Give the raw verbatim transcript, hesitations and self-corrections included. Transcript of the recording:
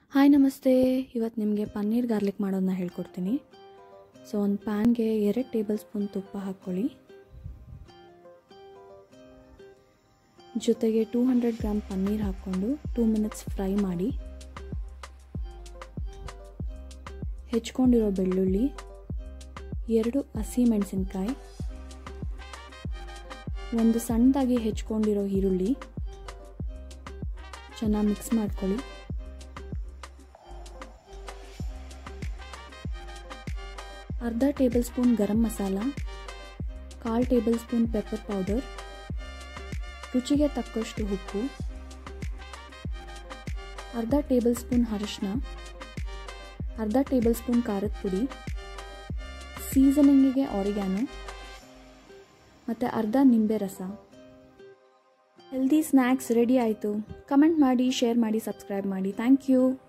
Hi ನಮಸ್ತೆ. ಇವತ್ತು ನಿಮಗೆ ಪನ್ನೀರ್ ಗಾರ್ಲಿಕ್ ಮಾಡೋದನ್ನ ಹೇಳ್ಕೊಡ್ತೀನಿ. ಸೊ ಒಂದು ಪ್ಯಾನ್ಗೆ ಎರಡು ಟೇಬಲ್ ಸ್ಪೂನ್ ತುಪ್ಪ ಹಾಕ್ಕೊಳ್ಳಿ. ಜೊತೆಗೆ ಟೂ ಹಂಡ್ರೆಡ್ ಗ್ರಾಮ್ ಪನ್ನೀರ್ ಹಾಕ್ಕೊಂಡು ಟೂ ಮಿನಿಟ್ಸ್ ಫ್ರೈ ಮಾಡಿ. ಹೆಚ್ಕೊಂಡಿರೋ ಬೆಳ್ಳುಳ್ಳಿ, ಎರಡು ಹಸಿ ಮೆಣಸಿನ್ಕಾಯಿ, ಒಂದು ಸಣ್ಣದಾಗಿ ಹೆಚ್ಕೊಂಡಿರೋ ಈರುಳ್ಳಿ ಚೆನ್ನಾಗಿ ಮಿಕ್ಸ್ ಮಾಡ್ಕೊಳ್ಳಿ. ಅರ್ಧ ಟೇಬಲ್ ಸ್ಪೂನ್ ಗರಂ ಮಸಾಲ, ಕಾಲು ಟೇಬಲ್ ಸ್ಪೂನ್ ಪೆಪ್ಪರ್ ಪೌಡರ್, ರುಚಿಗೆ ತಕ್ಕಷ್ಟು ಉಪ್ಪು, ಅರ್ಧ ಟೇಬಲ್ ಸ್ಪೂನ್ ಅರಿಶಿನ, ಅರ್ಧ ಟೇಬಲ್ ಸ್ಪೂನ್ ಖಾರದ ಪುಡಿ, ಸೀಸನಿಂಗಿಗೆ ಆರಿಗ್ಯಾನೋ ಮತ್ತು ಅರ್ಧ ನಿಂಬೆ ರಸ. ಹೆಲ್ದಿ ಸ್ನ್ಯಾಕ್ಸ್ ರೆಡಿ ಆಯಿತು. ಕಮೆಂಟ್ ಮಾಡಿ, ಶೇರ್ ಮಾಡಿ, ಸಬ್ಸ್ಕ್ರೈಬ್ ಮಾಡಿ. Thank you.